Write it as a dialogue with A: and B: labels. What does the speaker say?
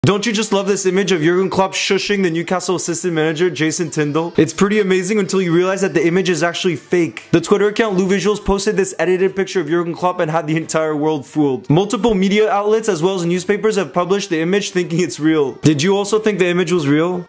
A: Don't you just love this image of Jurgen Klopp shushing the Newcastle assistant manager, Jason Tindall? It's pretty amazing until you realize that the image is actually fake. The Twitter account Lou Visuals posted this edited picture of Jurgen Klopp and had the entire world fooled. Multiple media outlets as well as newspapers have published the image thinking it's real. Did you also think the image was real?